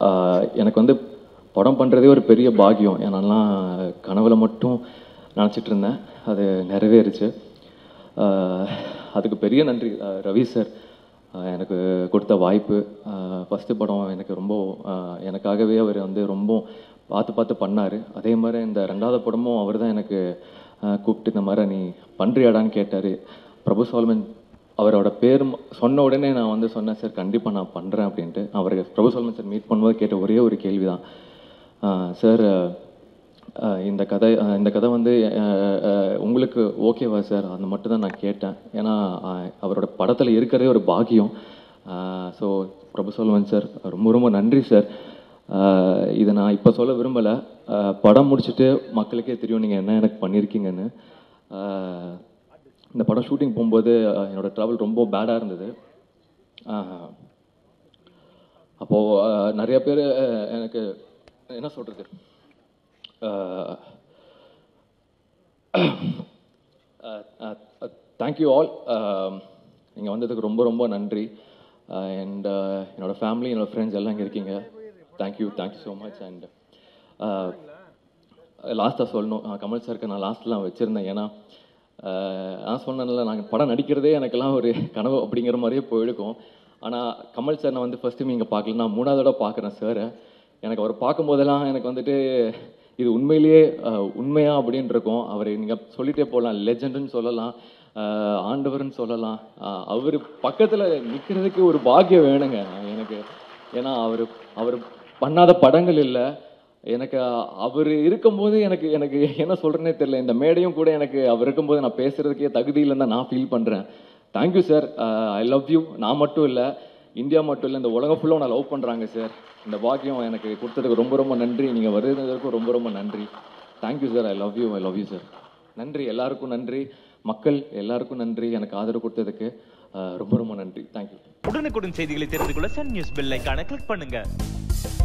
எனக்கு வந்து படம் பண்ணுறதே ஒரு பெரிய பாக்கியம். ஏன்னாலாம் கனவுல மட்டும் நினச்சிட்டு இருந்தேன், அது நிறைவேறுச்சு. அதுக்கு பெரிய நன்றி ரவி சார் எனக்கு கொடுத்த வாய்ப்பு. ஃபஸ்ட்டு படம் எனக்கு ரொம்ப எனக்காகவே அவர் வந்து ரொம்ப பார்த்து பண்ணார். அதே மாதிரி இந்த ரெண்டாவது படமும் அவர் தான் எனக்கு கூப்பிட்டு இந்த மாதிரி நீ பண்ணுறியாடான்னு கேட்டார். பிரபு சால்மன் அவரோட பேர் சொன்ன உடனே நான் வந்து சொன்னேன், சார் கண்டிப்பாக நான் பண்ணுறேன் அப்படின்ட்டு. அவர் பிரபு சால்மன் சார் மீட் பண்ணும்போது கேட்ட ஒரே ஒரு கேள்வி தான், சார் இந்த கதை வந்து உங்களுக்கு ஓகேவா சார், அந்த மட்டும் தான் நான் கேட்டேன். ஏன்னா அவரோட படத்தில் இருக்கிறதே ஒரு பாக்கியம். ஸோ பிரபு சால்மன் சார் ரொம்ப நன்றி சார். இதை நான் இப்போ சொல்ல விரும்பலை, படம் முடிச்சுட்டு மக்களுக்கே தெரியும் நீங்கள் என்ன எனக்கு பண்ணியிருக்கீங்கன்னு. இந்த படம் ஷூட்டிங் போகும்போது என்னோடய ட்ராவல் ரொம்ப பேடாக இருந்தது. அப்போது நிறைய பேர் எனக்கு என்ன சொல்கிறது, தேங்க்யூ ஆல். நீங்கள் வந்ததுக்கு ரொம்ப நன்றி. அண்ட் என்னோடய ஃபேமிலி, என்னோடய ஃப்ரெண்ட்ஸ் எல்லாம் இங்கே இருக்கீங்க. Thank you so much. அண்ட் லாஸ்ட்டாக சொல்லணும், கமல் சாருக்கு நான் லாஸ்ட்லாம் வச்சுருந்தேன். ஏன்னா நான் சொன்னேன்ல, நாங்கள் படம் நடிக்கிறதே எனக்கெல்லாம் ஒரு கனவு அப்படிங்கிற மாதிரியே போயிருக்கும். ஆனால் கமல் சார் நான் வந்து ஃபஸ்ட்டு நீங்கள் பார்க்கல, நான் 3வது தடவை பார்க்குறேன் சார். எனக்கு அவர் பார்க்கும்போதெல்லாம் எனக்கு வந்துட்டு இது உண்மையிலேயே உண்மையா அப்படின்னு இருக்கும். அவர் நீங்கள் சொல்லிகிட்டே போகலாம், லெஜெண்டுன்னு சொல்லலாம், ஆண்டவர்னு சொல்லலாம். அவர் பக்கத்தில் நிற்கிறதுக்கு ஒரு பாக்கியம் வேணுங்க எனக்கு. ஏன்னா அவர் பண்ணாத படங்கள் இல்லை எனக்கு. அவர் இருக்கும்போது எனக்கு என்ன சொல்கிறேன்னே தெரியல. இந்த மேடையும் கூட எனக்கு அவர் இருக்கும்போது நான் பேசுகிறதுக்கே தகுதி இல்லைன்னு தான் நான் ஃபீல் பண்ணுறேன். Thank you sir, I love you. நான் மட்டும் இல்லை, இந்தியா மட்டும் இல்லை, இந்த உலகம் ஃபுல்லாக நான் லவ் பண்ணுறாங்க சார். இந்த பாக்கியம் எனக்கு கொடுத்ததுக்கு ரொம்ப நன்றி. நீங்கள் வருதுக்கும் ரொம்ப நன்றி. Thank you sir, I love you sir. நன்றி, எல்லாருக்கும் நன்றி. மக்கள் எல்லாருக்கும் நன்றி, எனக்கு ஆதரவு கொடுத்ததுக்கு ரொம்ப நன்றி. தேங்க்யூ. உடனுக்குடன் செய்திகளை தெரிந்து கொள்ள சன் நியூஸ் பெல் ஐகானை கிளிக் பண்ணுங்க.